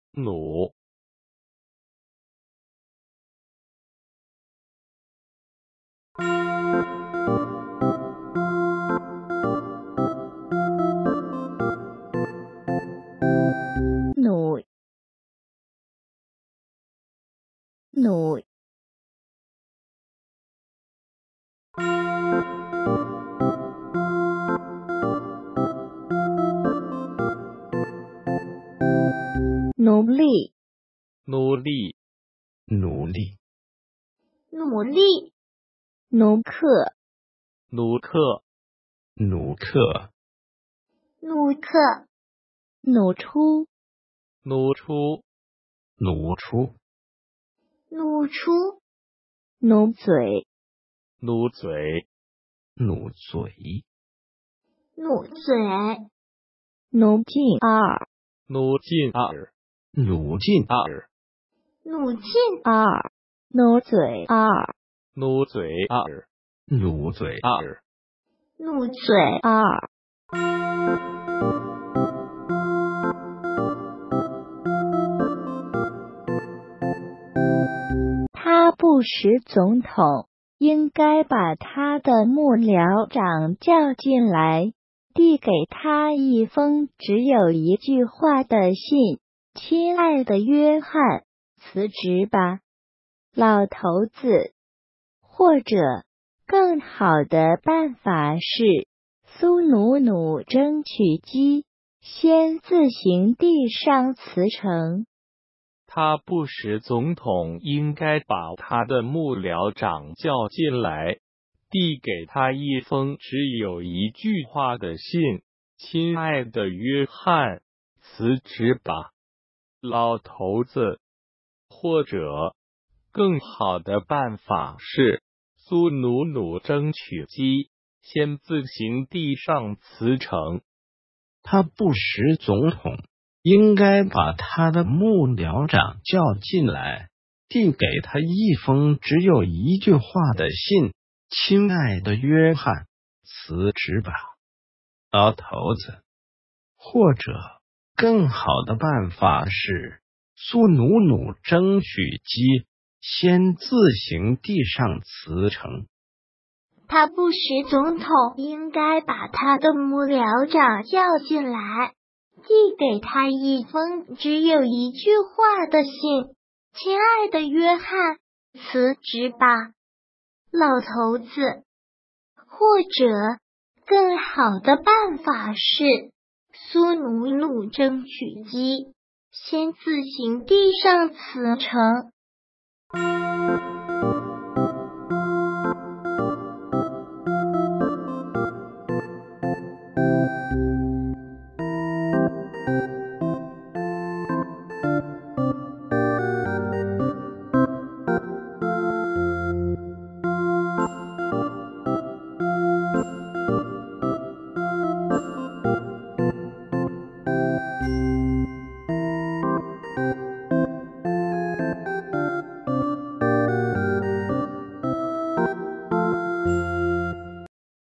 弩， 弩，弩，奴隶， 奴隶， 奴隶， 努力，奴客， 奴客， 奴客， 奴客，奴出， 奴出， 奴出， 奴出，奴嘴， 奴嘴， 奴嘴， 奴嘴，奴进耳， 奴进耳， 奴进耳， 奴进耳，奴嘴耳， 奴嘴耳， 奴嘴耳， 奴嘴耳。他不识总统，应该把他的幕僚长叫进来，递给他一封只有一句话的信：亲爱的约翰，辞职吧，老头子。或者，更好的办法是，苏努努争取机，先自行递上辞呈。 他不识总统，应该把他的幕僚长叫进来，递给他一封只有一句话的信：亲爱的约翰，辞职吧，老头子。或者，更好的办法是，苏努努争取机，先自行递上辞呈。 他不识总统，应该把他的幕僚长叫进来，递给他一封只有一句话的信：亲爱的约翰，辞职吧，老头子。或者，更好的办法是，苏努努争取机，先自行递上辞呈。 他不识总统，应该把他的幕僚长叫进来，递给他一封只有一句话的信：亲爱的约翰，辞职吧，老头子。或者，更好的办法是，苏努努争取机，先自行递上辞呈。